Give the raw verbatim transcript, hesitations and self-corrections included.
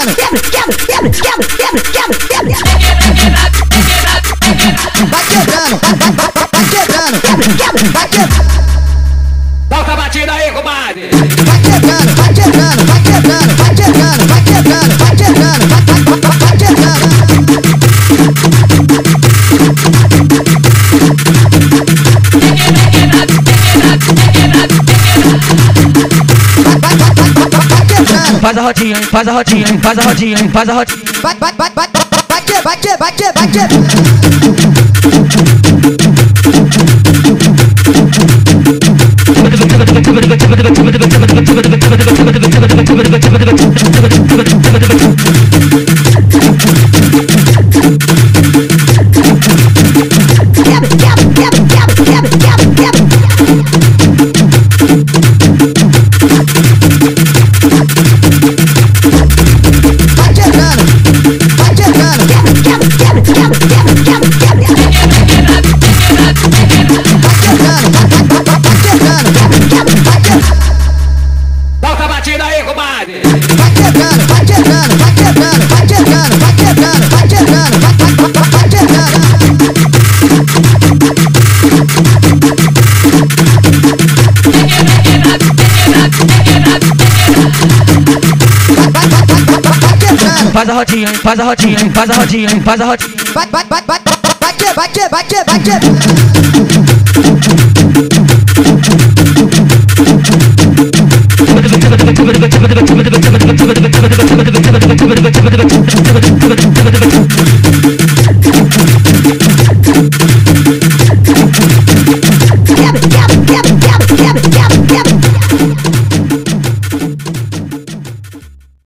quebrando, quebra, quebra, quebra, quebra, quebra, quebra, quebra. Vai quebrando, vai, vai, vai, vai quebrando, quebra, quebra, vai quebrando. Toca a batida aí, comadre. Vai quebrando, vai quebrando, vai quebrando, vai quebrando, vai quebrando, vai quebrando, vai, vai, vai, vai quebrando. Vai, vai, vai, vai, vai, vai quebrando. Faz a rodinha, faz a rodinha, faz a rodinha, faz a rodinha. Vai, vai, vai, vai, vai que, vai que, vai que, vai que. Toca a batida aí, comadre. Vai quebrando, vai quebrando, vai quebrando, vai quebrando, vai quebrando, vai quebrando, vai, vai, vai, vai quebrando. Vai, vai, vai, vai, vai, vai quebrando. Faz a rodinha, faz a rodinha, faz a rodinha, faz a rodinha. Vai, vai, vai, vai, vai que, vai que, vai que, vai que. Quebra, quebra, quebra, quebra, quebra, quebra, quebra.